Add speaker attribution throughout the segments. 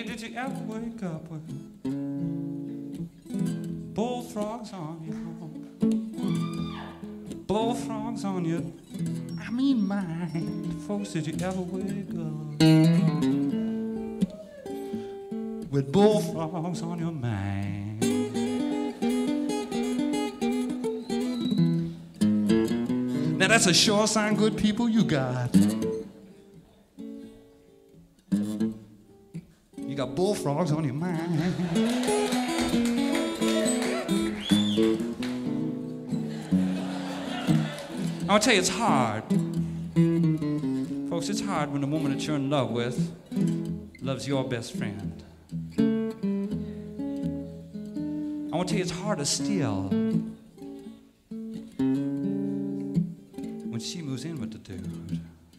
Speaker 1: did you ever wake up with bullfrogs on you? Bullfrogs on you, I mean mine. Folks, did you ever wake up with bullfrogs on your mind? Now that's a sure sign, good people, you got. You got bullfrogs on your mind. I'll tell you, it's hard. Folks, it's hard when the woman that you're in love with loves your best friend. I want to tell you, it's harder still when she moves in with the dude.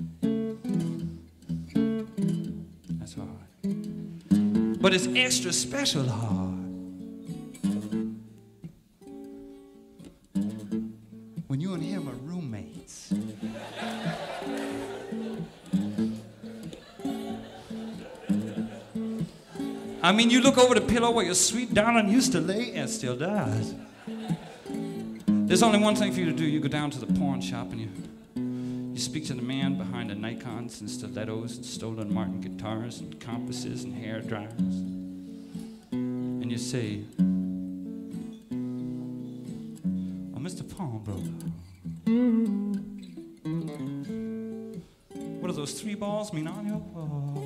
Speaker 1: That's hard. But it's extra special hard when you and him are roommates. I mean, you look over the pillow where your sweet darling used to lay and still does. There's only one thing for you to do. You go down to the pawn shop and you speak to the man behind the Nikons and stilettos and stolen Martin guitars and compasses and hair dryers. And you say, "Oh, Mr. Pawnbroker, what do those 3 balls mean on your wall?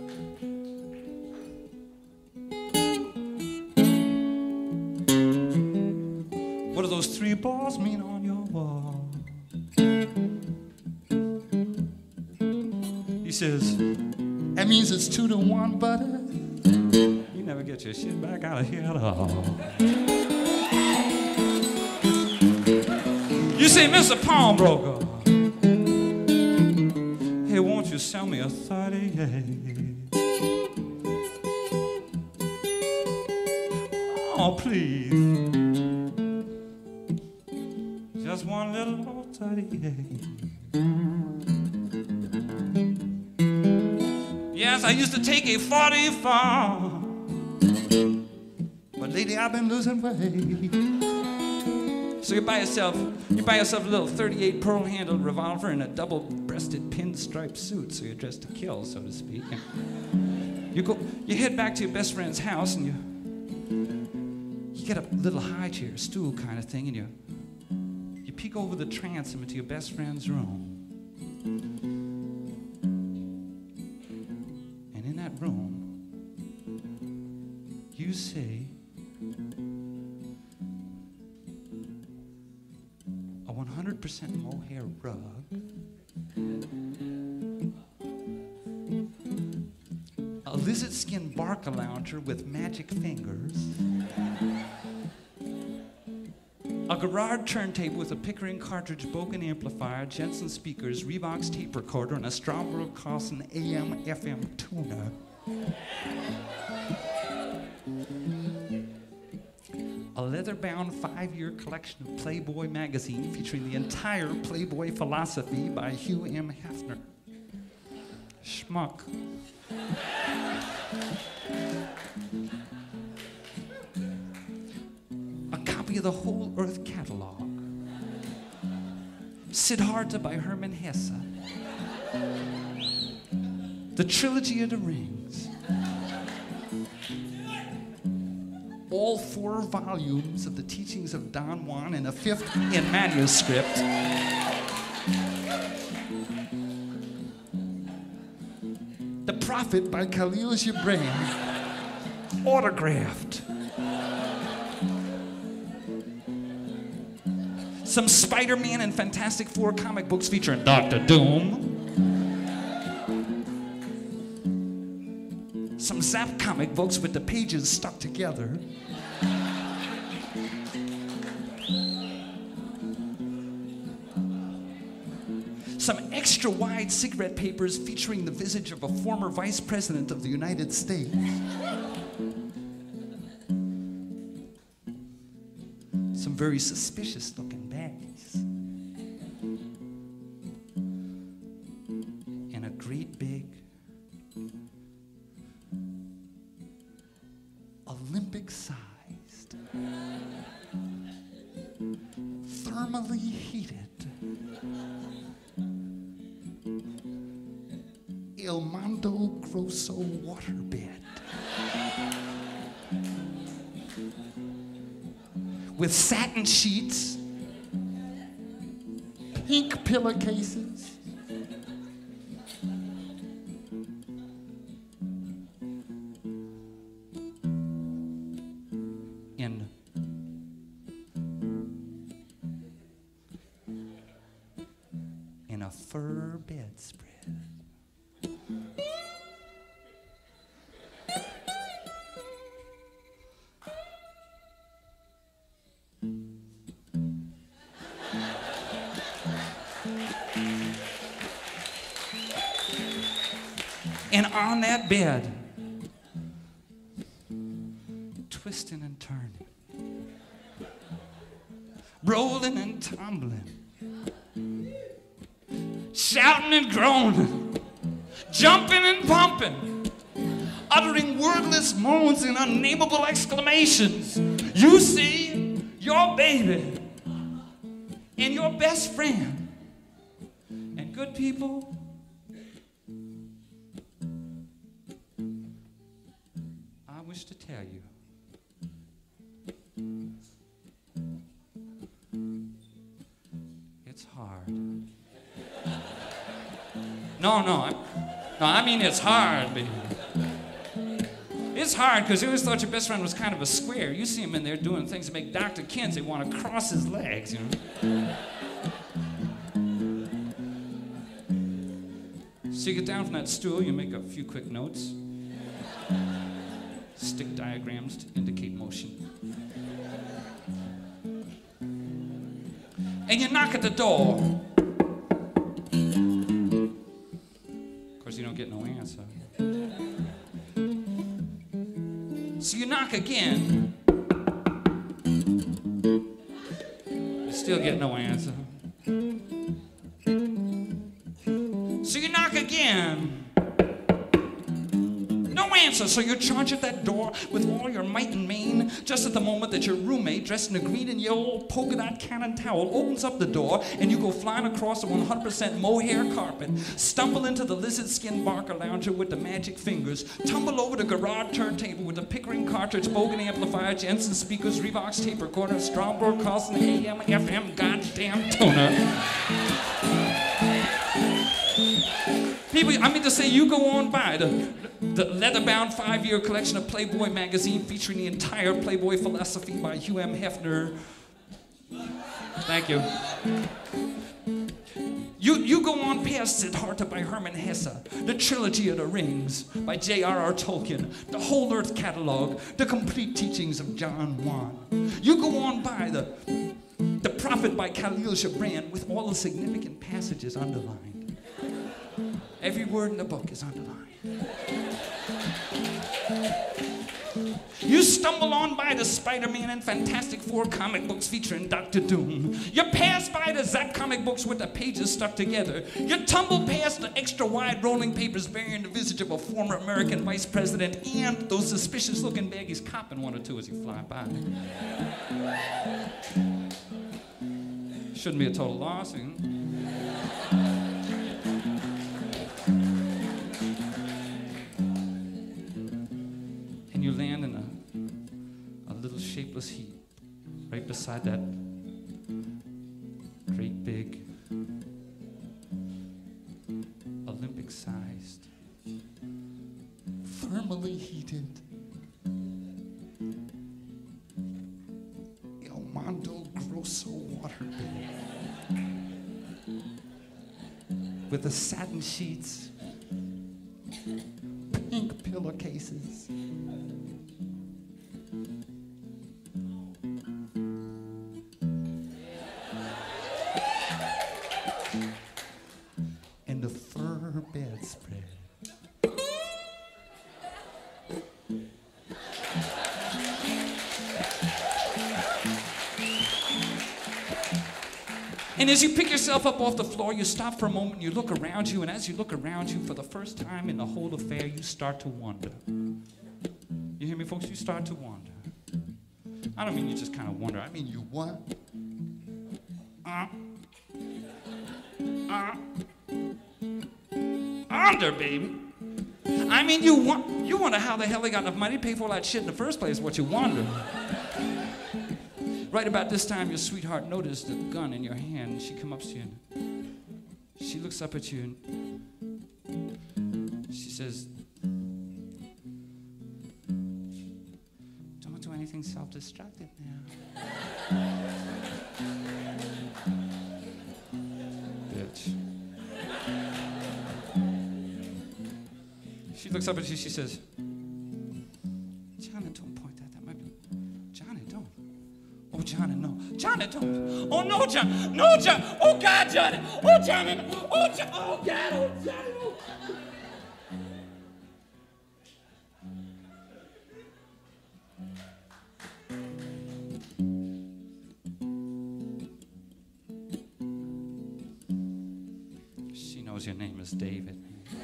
Speaker 1: What do those 3 balls mean on your wall?" He says, "That means it's 2-to-1, butter." You never get your shit back out of here at all. You say, "Mr. Pawnbroker, hey, won't you sell me a 38? Oh, please. Just one little old 38. Yes, I used to take a 44, but lately I've been losing weight." So you buy yourself a little 38 pearl-handled revolver and a double-breasted pinstripe suit, so you're dressed to kill, so to speak. And you head back to your best friend's house, and you get a little high chair, stool kind of thing, and you peek over the transom into your best friend's room. And in that room, you see a 100% mohair rug, a lizard skin barca lounger with magic fingers, a Garrard turntable with a Pickering cartridge Bogan amplifier, Jensen speakers, Reeboks tape recorder, and a Stromberg Carlson AM/FM tuner. A leather-bound 5-year collection of Playboy magazine featuring the entire Playboy philosophy by Hugh M. Hefner. Schmuck. Of the Whole Earth catalog. Siddhartha by Hermann Hesse. The Trilogy of the Rings. All 4 volumes of the teachings of Don Juan and a 5th in manuscript. The Prophet by Khalil Gibran. Autographed. Some Spider-Man and Fantastic Four comic books featuring Dr. Doom. Some Zap comic books with the pages stuck together. Some extra-wide cigarette papers featuring the visage of a former vice president of the United States. Some very suspicious-looking bags. And a great big thermally heated El Mondo Grosso waterbed with satin sheets, pink pillowcases, in a fur bedspread. And on that bed, twisting and turning, rolling and tumbling, shouting and groaning, jumping and pumping, uttering wordless moans and unnameable exclamations. You see, your baby and your best friend and good people, I wish to tell you, it's hard. No, I mean it's hard, baby. It's hard because you always thought your best friend was kind of a square. You see him in there doing things that make Dr. Kinsey want to cross his legs, you know. So you get down from that stool, you make a few quick notes, stick diagrams to indicate motion, and you knock at the door. Of course, you don't get no answer. So you knock again. You still get no answer. So you knock again. No answer. So you charge at that door with all your might and main, just at the moment that your roommate, dressed in a green and yellow polka dot cannon towel, opens up the door, and you go flying across a 100% mohair carpet, stumble into the lizard skin barker lounger with the magic fingers, tumble over the garage turntable with the Pickering cartridge, Bogan amplifier, Jensen speakers, Revox tape recorder, Stromberg, Carlson, AM, FM, goddamn tuner. People, I mean to say, you go on by the leather-bound 5-year collection of Playboy magazine featuring the entire Playboy philosophy by Hugh M. Hefner. Thank you. You go on past Siddhartha by Hermann Hesse, the Trilogy of the Rings by J.R.R. Tolkien, the Whole Earth Catalog, the Complete Teachings of John Juan. You go on by the Prophet by Khalil Gibran with all the significant passages underlined. Every word in the book is underlined. You stumble on by the Spider-Man and Fantastic Four comic books featuring Dr. Doom. You pass by the Zap comic books with the pages stuck together. You tumble past the extra wide rolling papers bearing the visage of a former American vice president and those suspicious looking baggies copping one or two as you fly by. Shouldn't be a total loss. And you land in a little shapeless heap right beside that great big Olympic-sized, thermally heated El Mondo Grosso waterbed with the satin sheets, pink pillowcases, and the fur bedspread. And as you pick yourself up off the floor, you stop for a moment, you look around you, and as you look around you, for the first time in the whole affair, you start to wonder. You hear me, folks? You start to wonder. I don't mean you just kind of wonder. I mean you what? Under, baby. I mean, you wonder how the hell they got enough money to pay for all that shit in the first place, what you wonder. Right about this time, your sweetheart noticed the gun in your hand, and she comes up to you, and she looks up at you, and she says, don't do anything self-destructive now. Bitch. She looks up at you, she says, Johnny, don't point that. That might be... Johnny, don't. Oh, Johnny, no. Johnny, don't. Oh, no, John. No, John. Oh, God, Johnny. Oh, Johnny. Oh, John. Oh, God. Oh, Johnny. Oh. She knows your name is David.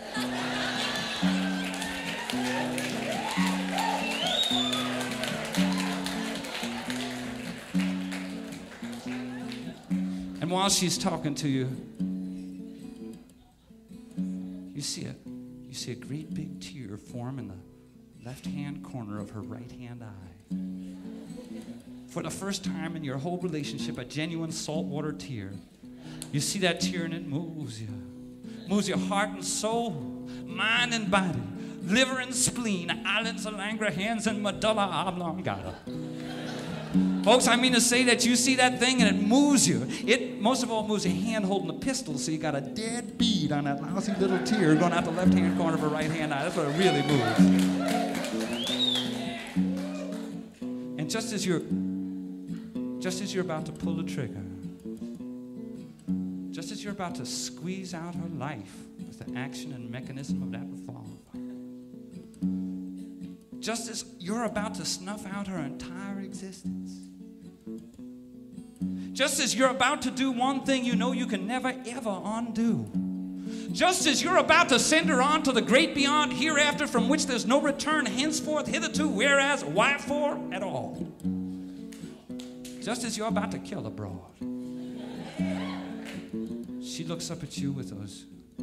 Speaker 1: And while she's talking to you, you see a great big tear form in the left-hand corner of her right-hand eye. For the first time in your whole relationship, a genuine saltwater tear. You see that tear and it moves you. Moves your heart and soul, mind and body, liver and spleen, islands of Langerhans and medulla oblongata. Folks, I mean to say that you see that thing and it moves you. It, most of all, moves your hand holding a pistol, so you got a dead bead on that lousy little tear going out the left-hand corner of her right-hand eye. That's what it really moves. And just as you're about to pull the trigger, just as you're about to squeeze out her life with the action and mechanism of that revolver, just as you're about to snuff out her entire existence, just as you're about to do one thing you know you can never, ever undo, just as you're about to send her on to the great beyond hereafter from which there's no return henceforth, hitherto, whereas, why for, at all, just as you're about to kill a broad, she looks up at you with those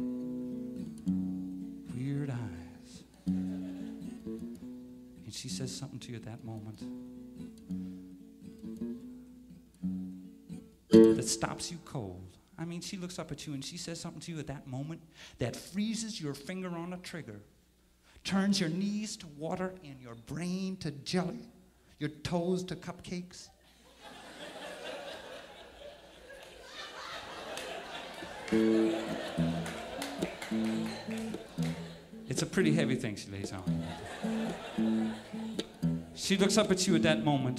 Speaker 1: weird eyes, and she says something to you at that moment that stops you cold. I mean, she looks up at you and she says something to you at that moment that freezes your finger on the trigger, turns your knees to water and your brain to jelly, your toes to cupcakes. It's a pretty heavy thing she lays on. She looks up at you at that moment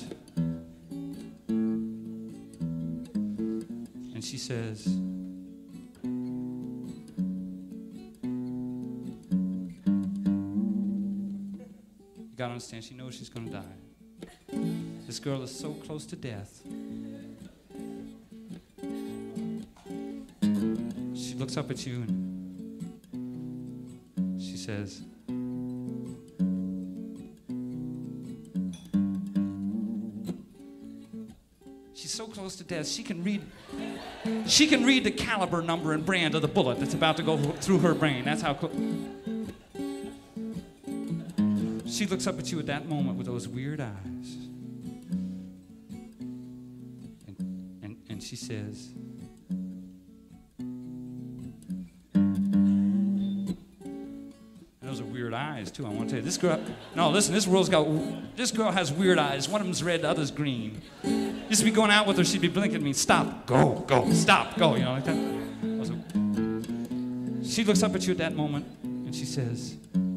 Speaker 1: and she says, you gotta understand, she knows she's gonna die. This girl is so close to death. She looks up at you and she says, she's so close to death, she can read the caliber number and brand of the bullet that's about to go through her brain. That's how close. She looks up at you at that moment with those weird eyes. And she says, those are weird eyes too, I want to tell you. This girl, no, listen, this girl has weird eyes. One of them's red, the other's green. Used to be going out with her, she'd be blinking at me, stop, go, stop, go, you know, like that. She looks up at you at that moment and she says,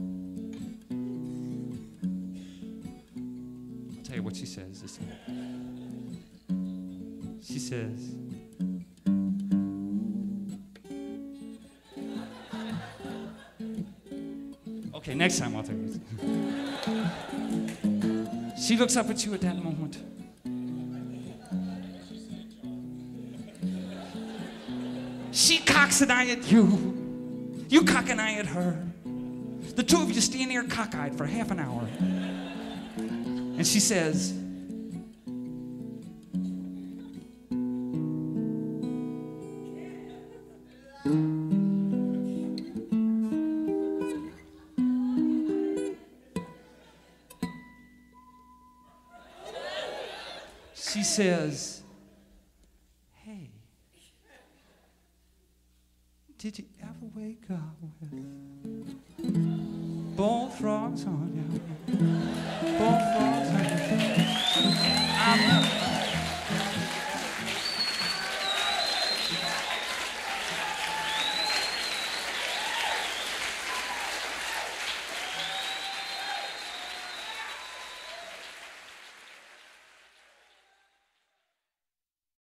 Speaker 1: I'll tell you what she says this time. She says, okay, next time I'll tell you. She looks up at you at that moment. She cocks an eye at you. You cock an eye at her. The two of you stand there cockeyed for half an hour. And she says, She says, hey, did you ever wake up with bullfrogs on you? Bullfrogs on you?